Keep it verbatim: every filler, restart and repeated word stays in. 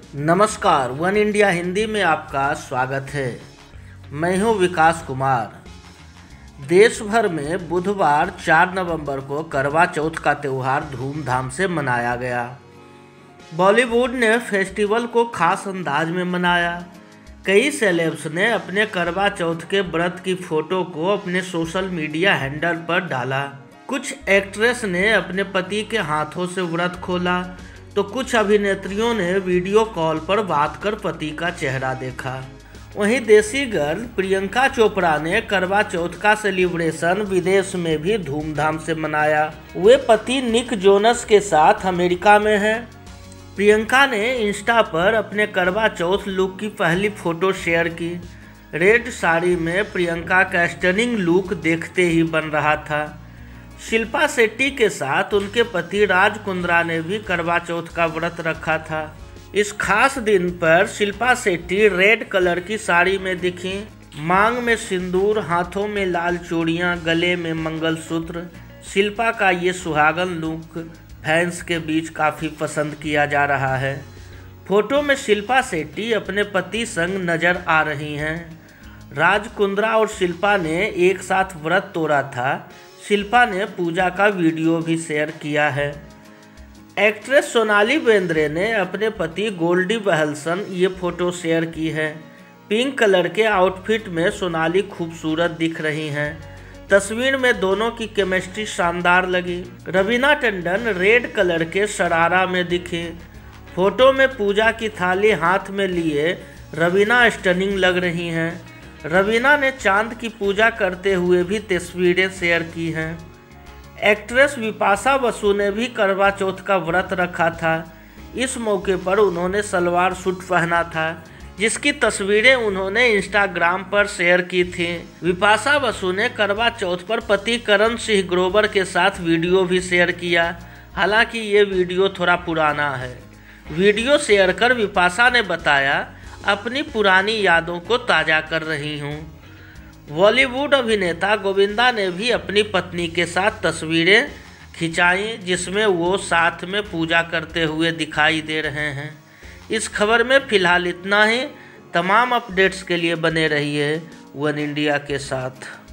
नमस्कार, one India Hindi में आपका स्वागत है। मैं हूं विकास कुमार। देश भर में बुधवार चार नवंबर को करवा चौथ का त्यौहार धूमधाम से मनाया गया। बॉलीवुड ने फेस्टिवल को खास अंदाज में मनाया। कई सेलेब्स ने अपने करवा चौथ के व्रत की फोटो को अपने सोशल मीडिया हैंडल पर डाला। कुछ एक्ट्रेस ने अपने पति के हाथों से व्रत खोला तो कुछ अभिनेत्रियों ने वीडियो कॉल पर बात कर पति का चेहरा देखा। वहीं देसी गर्ल प्रियंका चोपड़ा ने करवा चौथ का सेलिब्रेशन विदेश में भी धूमधाम से मनाया। वे पति निक जोनस के साथ अमेरिका में हैं। प्रियंका ने इंस्टा पर अपने करवा चौथ लुक की पहली फोटो शेयर की। रेड साड़ी में प्रियंका का स्टनिंग लुक देखते ही बन रहा था। शिल्पा शेट्टी के साथ उनके पति राज कुंद्रा ने भी करवा चौथ का व्रत रखा था। इस खास दिन पर शिल्पा शेट्टी रेड कलर की साड़ी में दिखी। मांग में सिंदूर, हाथों में लाल चूड़ियां, गले में मंगलसूत्र। शिल्पा का ये सुहागन लुक फैंस के बीच काफ़ी पसंद किया जा रहा है। फोटो में शिल्पा शेट्टी अपने पति संग नजर आ रही हैं। राज कुंद्रा और शिल्पा ने एक साथ व्रत तोड़ा था। शिल्पा ने पूजा का वीडियो भी शेयर किया है। एक्ट्रेस सोनाली बेंद्रे ने अपने पति गोल्डी बहल संग ये फोटो शेयर की है। पिंक कलर के आउटफिट में सोनाली खूबसूरत दिख रही हैं। तस्वीर में दोनों की केमिस्ट्री शानदार लगी। रवीना टंडन रेड कलर के शरारा में दिखी। फोटो में पूजा की थाली हाथ में लिए रवीना स्टनिंग लग रही हैं। रवीना ने चांद की पूजा करते हुए भी तस्वीरें शेयर की हैं। एक्ट्रेस बिपाशा बसु ने भी करवा चौथ का व्रत रखा था। इस मौके पर उन्होंने सलवार सूट पहना था, जिसकी तस्वीरें उन्होंने इंस्टाग्राम पर शेयर की थी। बिपाशा बसु ने करवा चौथ पर पति करण सिंह ग्रोवर के साथ वीडियो भी शेयर किया। हालांकि ये वीडियो थोड़ा पुराना है। वीडियो शेयर कर बिपाशा ने बताया, अपनी पुरानी यादों को ताज़ा कर रही हूँ। बॉलीवुड अभिनेता गोविंदा ने भी अपनी पत्नी के साथ तस्वीरें खिंचाई, जिसमें वो साथ में पूजा करते हुए दिखाई दे रहे हैं। इस खबर में फ़िलहाल इतना ही। तमाम अपडेट्स के लिए बने रहिए वन इंडिया के साथ।